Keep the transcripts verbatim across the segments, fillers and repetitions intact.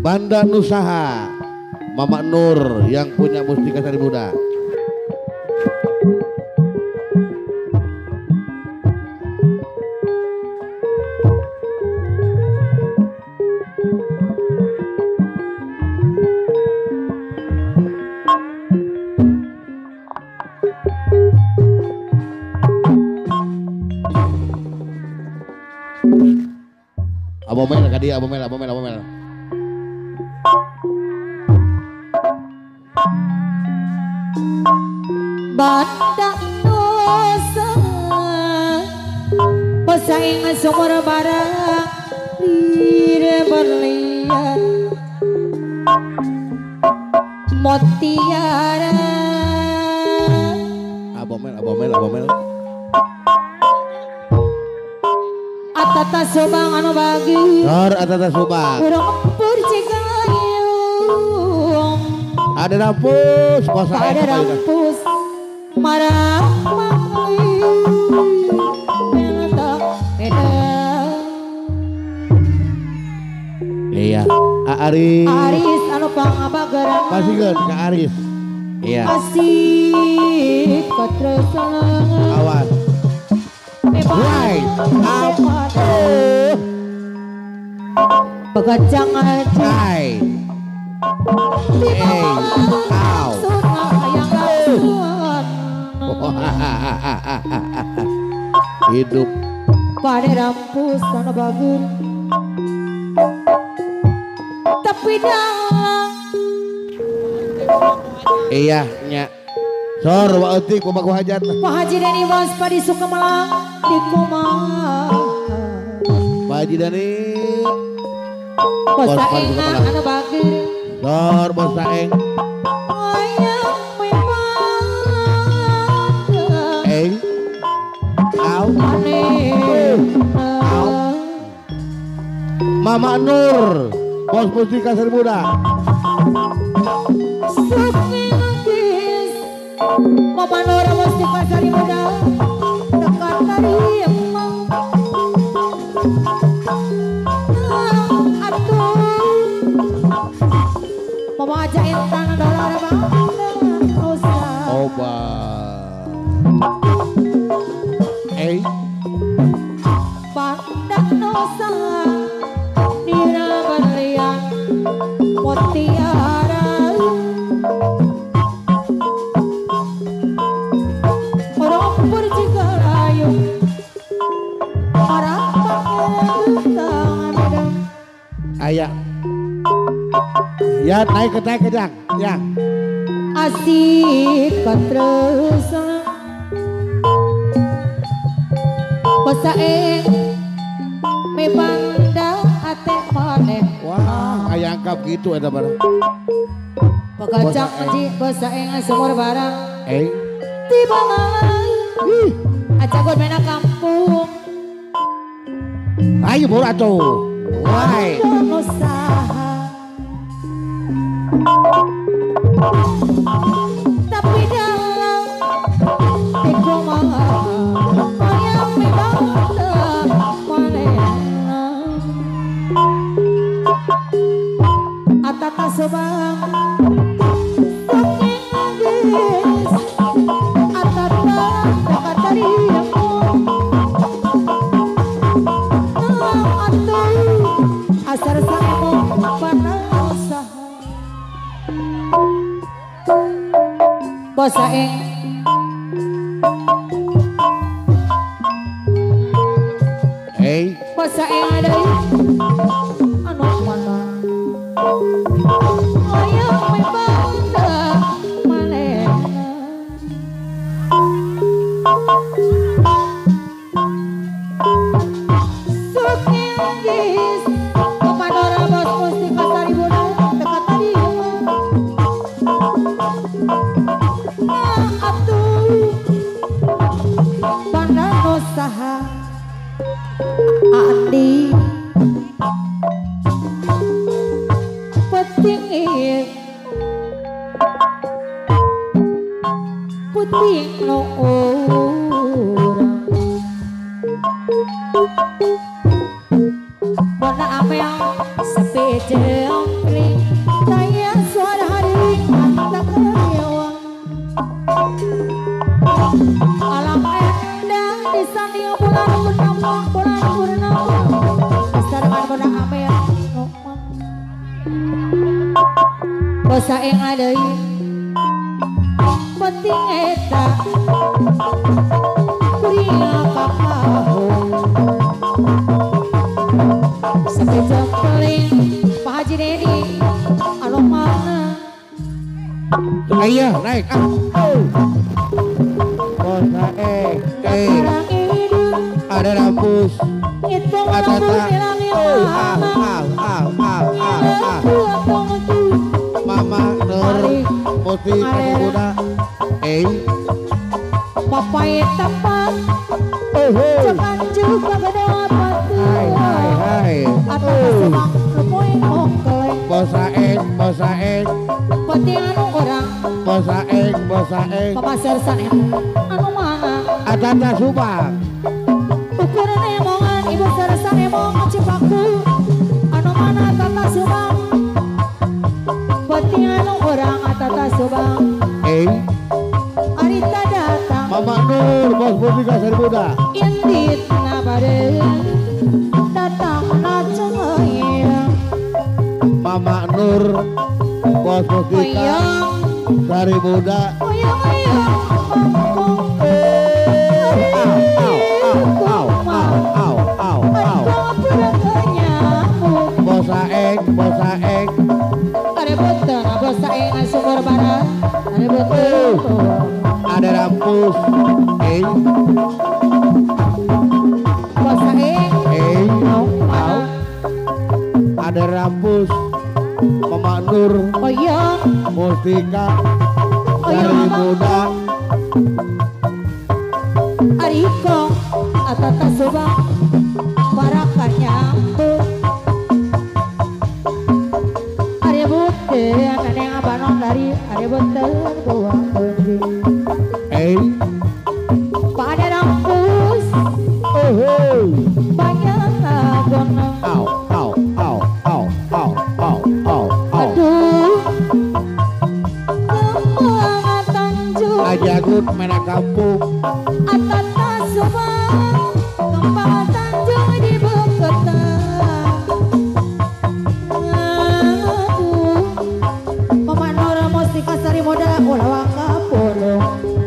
Banda Nusaha Mama Nur yang punya Mustika Sari Muda. Abomel ka dia, abomel, abomel, abomel. Banda Nusa pesaing sumur barang lire berlian Mutiara. Abomel, abomel, abomel. Atata Subang anu bagi Nor atata Subang. urang empur cigayung. Ada rampus, kosa Ada rampus marah mangli menata beda. Iya, A Aris. Aris anu pangabageran Pasikeun ka Aris. Iya. asih katresangan Awas. Right. Aduh. Pegacang aja Hai. Hey. Ow. yang asuhan Hidup. pada rampus anu bagus tapi dalang Iya nya. Sor wa eutik pemaku hajat. Pak Haji Deni Bos padi suka melang di kumaha Pak Haji Dani. bos Bos padi suka saengan melang. anu bagus Sor bos saeng. ayam memang Eh. Au. aneh Mama Nur. Bos Mustika Sari Muda. Mama Nora Mustika Sari Muda dekat dari emang atuh Mama aja intan dolar bang usah Obat. Eh. Banda Nusa dina berlian Mutiara. Ayah. Ya naik ke naik ke jang. Ya. Asik katresan pesaing me banda ate maneh. Wah, aya angkap gitu eta barang. Pegacang aji pesaing sumur barang Eh. tiba malam acagon mena kampung Ayo bola tuh. Why? Nusaha tapi dalam di kumaha ayam me banda manehna atata Subang saking geus atata dekat dari asar saemo Banda Nusa bos saeng Eh. bos saeng ada anu mana ayam me banda manehna saking geus Komanora Bos Mustika Sari Muda dekat tadi atuh Banda Nusa Andi penting puting no urang Bona amel sepejeng Bos aing adeui penting eta kuringa kakahung sampai jempling Pak Haji Dedi anu mana Ayah naik ah. Oh. Bos eh eh orang hidup ada rampus. itu Atata. lampu hilangin Oh, mama ah, ah, ah, ah, ah, ah. Mama Nur Muti kasih muda. Eh. Papai tempat Oh, oh. cekan juga gede apa tuh Hai hai hai. atau Oh. semang lepoin ongkeleng Bos Aeng, Bos Aeng, peti anu orang Bos Aeng, Bos Aeng. Papa Sersan anu mana Atata Subang. ukuran emongan ibu Sersan emong Cipaku anu mana tata subang peti anu orang tata subang Eh. arita datang Mama Nur, Bos Muti kasih muda. indit nabadeun datang na cengeuyang Mama Nur, Bos Muti oyong dari muda. oyong oyong mangkong Au, au, au, au. Bos Aeng, Bos Aeng. Ada rampus. Eh. Eh. Au. Ada rampus. Mama Nur, Mustika dari muda. Eh. Pada rampus Oh, oh. banyak gonong. Au, au, au, au, au, au, au, au. Aduh, kembangan Tanjung, Ajagut mena kampung. Atata Subang, kembangan Tanjung di Beketang. Aduh, Mama Nora Mustika Sari Moda, ulah waka polong.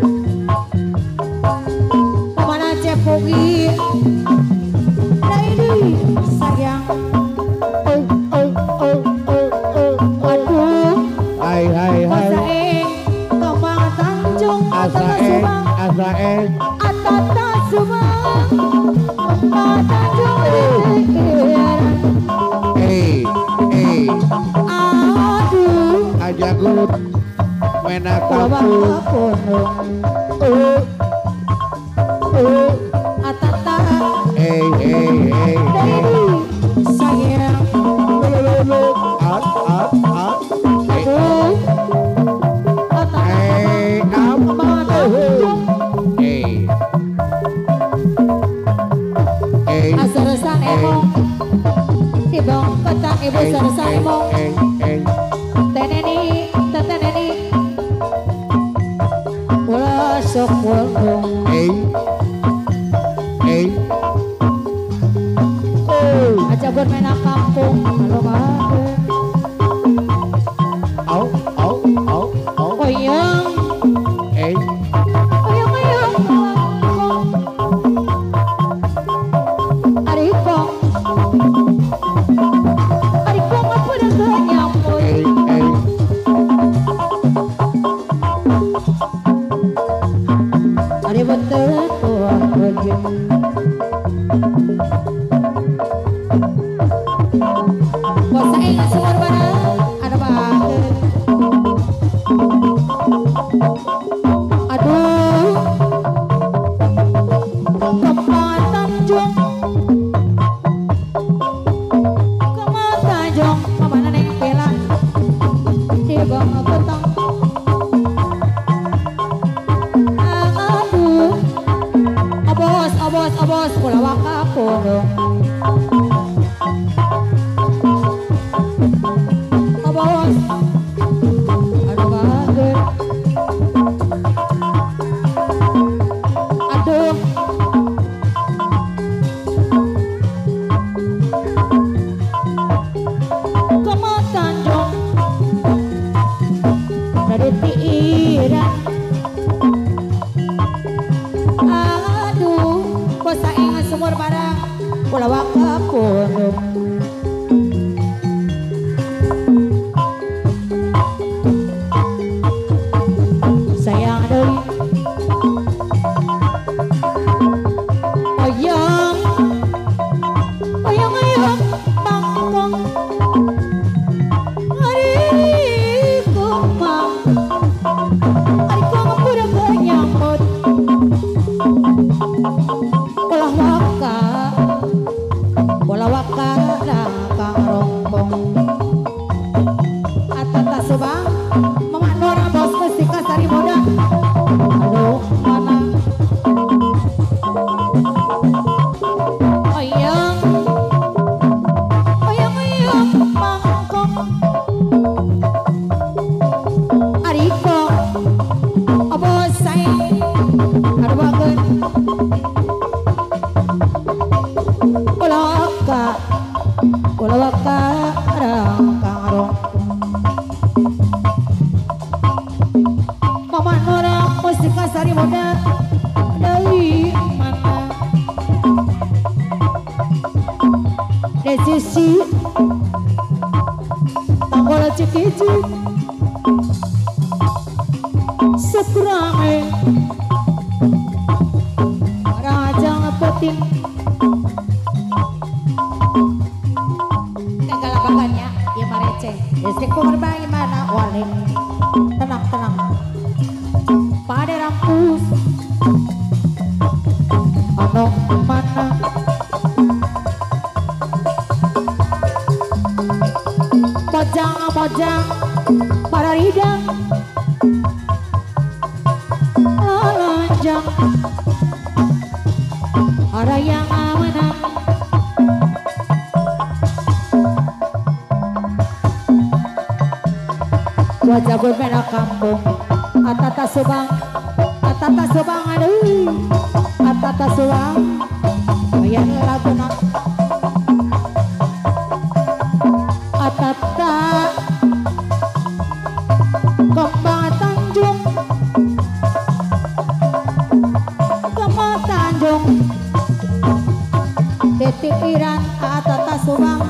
Pemana cepogi, dari deui sayang. Oh, oh, oh, oh, oh, aduh. Hai, hai, hai. Asaeng, kembangan Tanjung, Atata Asaeng, Subang, Asaeng. Atata Subang, kembangan Tanjung Iran. Eh, eh. Aduh, Ajagut mena ulah kampung. waka polong. Oh, oh. Atata, Eh, eh, eh, dari eh. deui sayang. At, at, at. Eh, Aduh, Atata eh, am. kembangan Tanjung. Eh. Eh. Asaresan emong Ibong ketang ibu Eh, saresan eh, emong eh, eh. Teneni teteneni Ulah sok waldung Eh. Eh. Oh. Aja buat mena kampung Halo mah Au, au, au, au. Oyong Eh. Oyong oyong langkong Arikong Arikong apa dah kenyamut Eh, eh. Ari betul tua pergi Bos aing sumur mana ada banget Aduh Kemang Tanjung Kemang Tanjung Kemana neng bela Di bawah petang Aduh Obos, obos, obos Pulau waka pondong Obos Aduh bager Aduh Kemang bola cikiji sekurangnya raja ngepetin kegalabannya ya marece listrik pemerbang gimana walin tenang tenang pada rampus ano mana mojang mojang para ridang lanjang ada yang menang wajah berbeda kampung atata subang atata subang aduh atata subang bayan lagu nak atata kembang Tanjung kembang Tanjung titipiran atata subang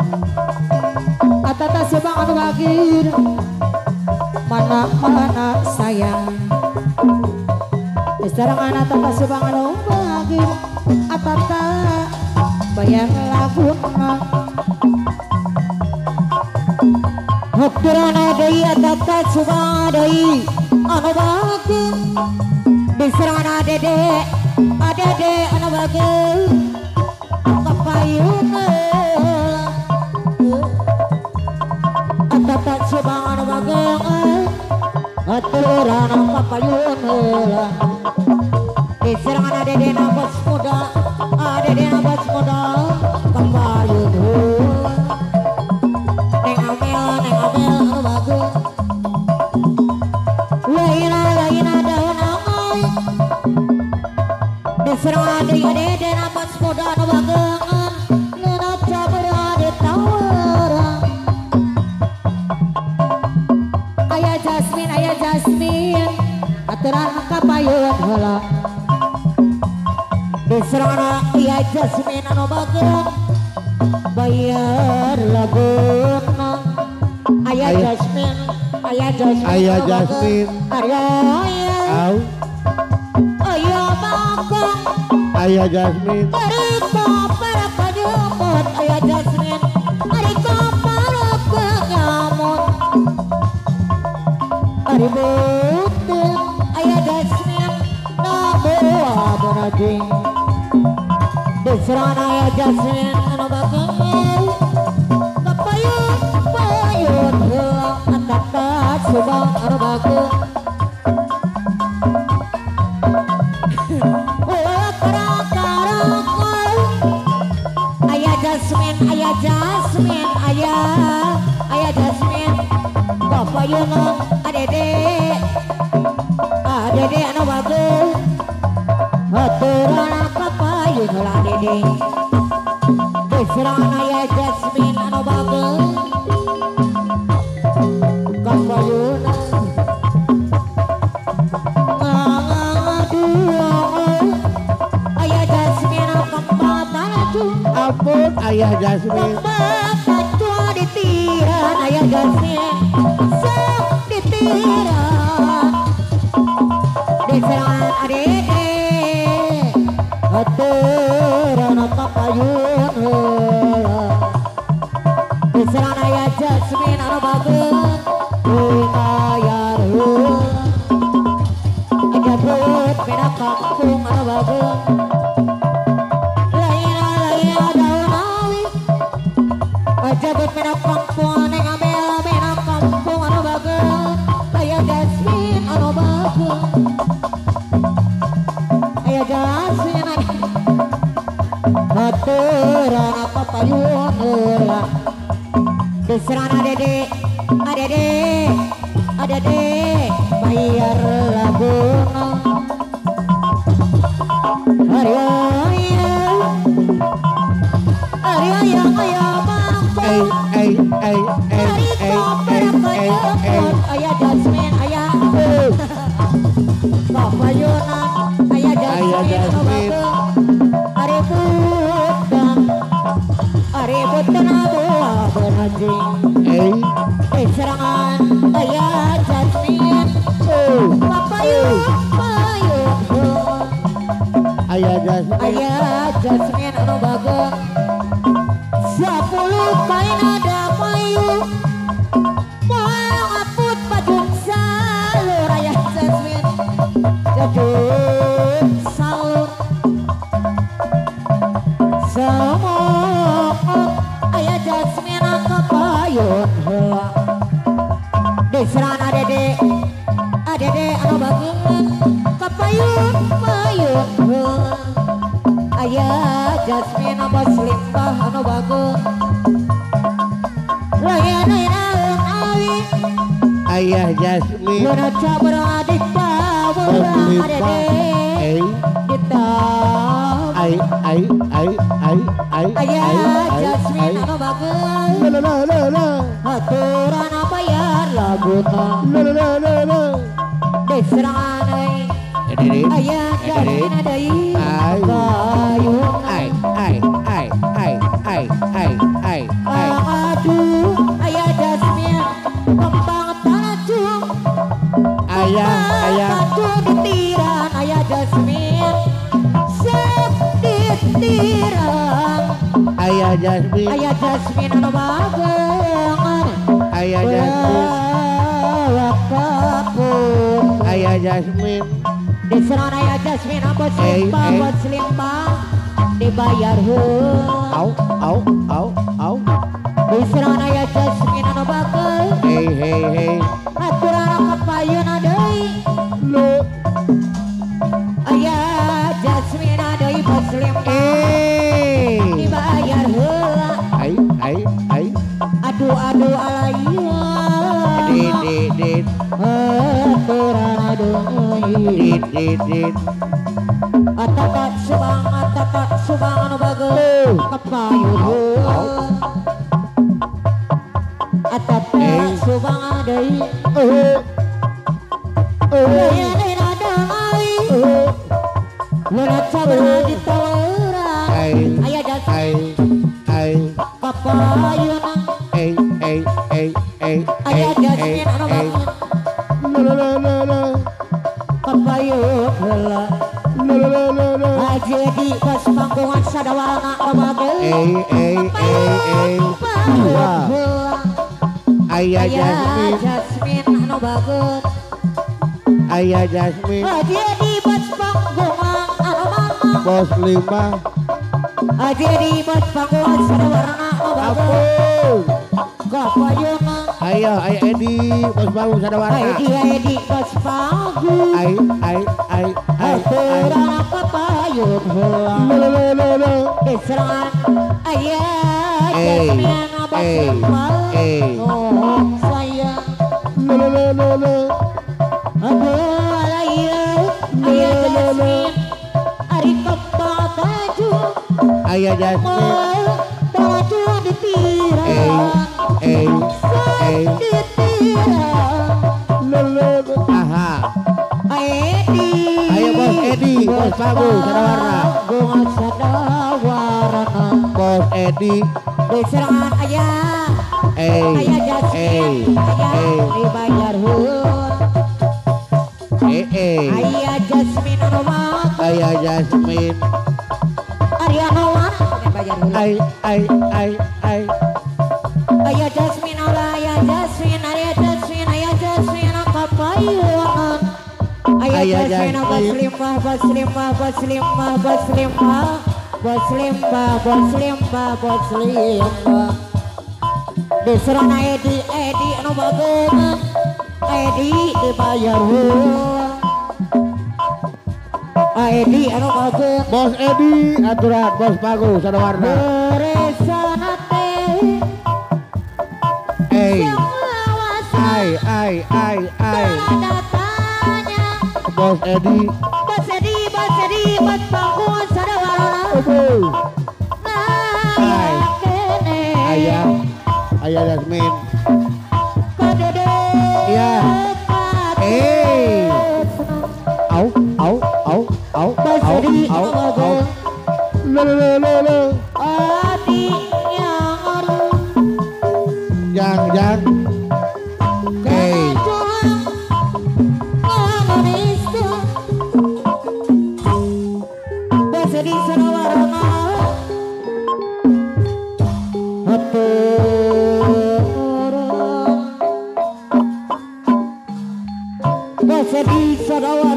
atata subang anu bagir mana mana sayang sekarang anak tata subang anu bagir atata bayang laguna Hokturana deui atata subang deui anu bagir diserana dede adede anu bagir kapayuna atata subang anu bagir aturan kapayun heula diserang adede na bos muda adede na bos muda kapayun heula neng amel neng amel anu bagus laina laina daun amai diserang adede adede na bos muda anu bagus nena caber ade tawara ayah Jasmine ayah Jasmine aturan kapayun heula diserana ayah Jasmine anu bageun bayar laguna ayah Jasmine ayah Jasmine ayah Jasmine ayah ayah bakong ayah Jasmine Arika para kanyamot ayah Jasmine Arika para kanyamot Aributin ayah Jasmine nabuah benajing diserana ayah Jasmine anu bagel kapayun payun heula atata subang anu bagel ayah Jasmine ayah Jasmine ayah ayah Jasmine kapayun adede adede anu bagus aturan kapayun heula adede diserang ayah Jasmine anu bagus kapayun ayah Jasmine kembang Tanjung ampun ayah Jasmine kembang Tanjung ditiran ayah Jasmine sok ditiran diserang adede aturan kapayun heula diserang ayah Jasmine anu bagus dibayar heula jabut beda kampung anu bagus laina laina daun awi jabut beda kampung neng amel beda kampung anu bagus ayah Jasmine anu bagus ayah Jasmine aturan kapayun heula diserang adede adede adede bayar laguna hari ayah hari ayah ayah eh bangkong eh eh eh hari eh koper eh eh eh ayah Jasmine ayah kapayunan ayah ayah Jasmine anu Jasmine bagus hari budan hari budan abuah benajing eh di serangan ayah Jasmine Oh, papayun payun ayah Jasmine. ayah Jasmine anu bagong sepuluh kain ada payu moal ngaput bajun salur ayah Jasmine jadul salur semok ayah Jasmine kapayun heula diserana dede adede anu bageun kapayun payun heula ayah Jasmine bos limpah anu bageun layan-layan awi Ayah Jasmine. Luna cabar adik pawulang adede Eh, ditam ai ai ai ai ai ayah Jasmine anu bageun la la la la la aturan bayar laguna la la la la. diserangan euy Edit. ayah Jasmine deui Ai. payung Ai ai ai ai ai ai ai ai. aduh ayah Jasmine kembang tanjung Ayah ayah tanjung ditiran ayah Jasmine sep ditiran ayah Jasmine. ayah Jasmine anu bageungan Ayah Jasmine. kapur Ayah Jasmine. diserangan ayah Jasmine bos Eh, limpah eh. bos limpah dibayar heula Au au au au. diserangan ayah Jasmine anu bageun Hey hey hey. aturan kapayun deui Lo. ayah Jasmine deui bos limpah Eh. dibayar heula Ai ai ai. aduh aduh alayah Dit dit dit aturan deui dit dit dit. atatak subang atatak subang anu bageun kapayun heula atatak Eh. subang deui Eh. Eh. layan ada awi Eh. luna cabar ditaweuran Ai ayah Jasmine ai ai. kapayun Hey hey hey hey. ayah Jasmine anu bageun La la la la. kapayun heula La la la la la. Haji di pas panggungan sadawarna anu bageun Eh eh eh eh. kapayun heula Ayah ayah Jasmine. Jasmine anu bageun Ayah Jasmine. Haji di pas panggungan anu mamang Bos lima. Haji di pas panggungan sadawarna anu bageun Ampun. kapayun Ayo ayo Edi. Bos baru sadawarna. Edi Edi pas panggung Ai ai ai ai ai. aturan kapayun heula La la la la la. diserangan ayah Eh, Jasmine abas eh, limpah eh. oh saya La la la la la. aduh alayah ayah Jasmine ari kembang tanjung Ayah Jasmine. mal tanjung ditiran Eh eh eh. ditiran La la la. Aha. Edi Ayo Bos Edi. Bos baru sadawarna. bunga sadawarna Bos Edi. diserangan ayah Eh ayah eh Jasmine ayah eh dibayar heula eh eh. ayah Jasmine anu bageun Ayah Jasmine. ari anu mana dibayar heula Ai ai ai ai. ayah Jasmine Allah ayah Jasmine ayah Jasmine ayah Jasmine kapayun ayah Ayah Jasmine bos Jasmine. limpah bos limpah bos limpah bos limpah bos limpah bos limpah bos limpah diserana Edi Edi anu bageun Edi dibayar heula Edi anu bageun Bos Edi aturan bos baru sadawarna. beresana teh Eh. yang lawasan Ai ai ai ai. datanya Bos Edi. Bos Edi Bos Edi bos panggungan sadawarna Abu. nah kene Ayah. Ayah Jasmine. kadede Iya. Eh. Au au au au Bos au Edi au anu au. bageun La la la la la. adi yang arum Jang jang Dawa